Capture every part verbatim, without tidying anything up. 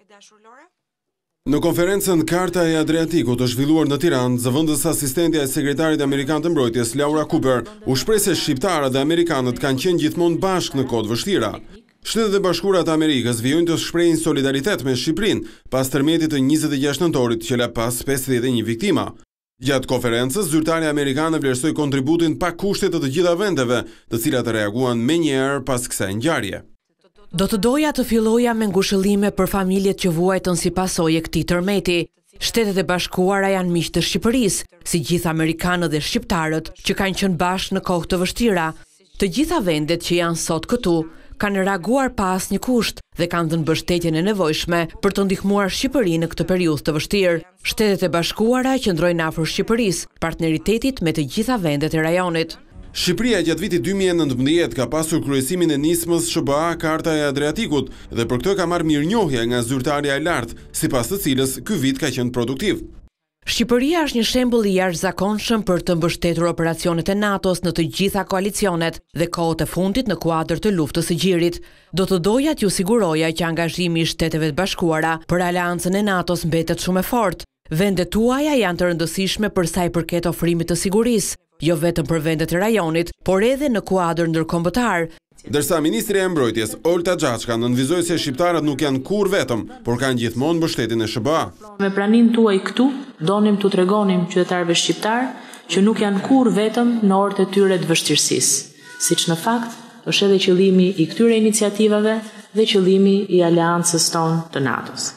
Në konferencën Karta e Adriatikut të zhvilluar në Tiranë, zëvendës asistentja e sekretarit amerikan të mbrojtjes Laura Cooper u shpreh se shqiptarët dhe amerikanët kanë qenë gjithmonë bashkë në kohë vështira. Shtetet e Bashkuara të Amerikës vijojnë të shprehin solidaritet me Shqipërinë pas tërmetit të njëzet e gjashtë nëntorit që la pas pesëdhjetë e një viktima. Gjatë konferencës, zyrtarja amerikane vlerësoi kontributin pa kushte të të gjitha vendeve, të cilat reaguan menjëherë pas kësaj ngjarje. Do të doja të filloja me ngushëllime për familjet që vuajtën si pasojë e këtij tërmeti. Shtetet e Bashkuara janë miq të Shqipërisë, si gjithë amerikanët dhe shqiptarët që kanë qenë bashkë në kohë të vështira. Të gjitha vendet që janë sot këtu kanë reaguar pa asnjë kusht dhe kanë dhënë mbështetjen e nevojshme për të ndihmuar Shqipërinë në këtë periudhë të vështirë. Shtetet e Bashkuara qëndrojnë afër Shqipërisë, partneritetit me të gjitha vendet e rajonit. Shqipëria gjatë vitit dy mijë e nëntëmbëdhjetë ka pasur kryesimin e nismës S B A Karta e Adriatikut dhe për këtë ka marrë mirënjohje nga zyrtarja e lartë, sipas të cilës ky vit ka qenë produktiv. Shqipëria është një shembull i jashtëzakonshëm për të mbështetur operacionet e NATO-s në të gjitha koalicionet dhe kohët e fundit në kuadër të luftës së gjirit. Do të doja t'ju siguroja që angazhimi i Shteteve të Bashkuara për aleancën e NATO-s mbetet shumë e fortë. Vendet tuaja janë të rëndësishme për sa i përket ofrimit të sigurisë, jo vetëm për vendet e rajonit, por edhe në kuadër ndërkombëtar. Ndërsa ministri e mbrojtjes Olta Xhaçka nënvizoi se shqiptarët nuk janë kurrë vetëm, por kanë gjithmonë mbështetjen e S B A. Me praninë tuaj këtu, donim t'u tregonim qytetarëve shqiptar që nuk janë kurrë vetëm në orët e tyre të vështirësisë, siç në fakt është edhe qëllimi i këtyre iniciativave dhe qëllimi i aleancës tonë të NATO-s.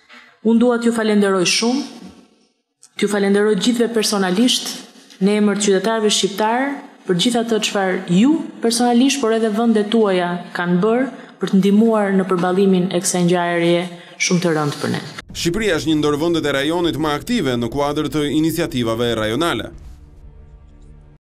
Unë dua t'ju falenderoj shumë, t'ju falenderoj gjithëve personalisht në emër të qytetarëve shqiptar për gjithë atë çfarë ju personalisht, por edhe vendet tuaja kanë bërë për të ndihmuar në përballimin e kësaj ngjarjeje shumë të rëndë për ne. Shqipëria është një ndër vendet e rajonit më aktive në kuadër të iniciativave rajonale.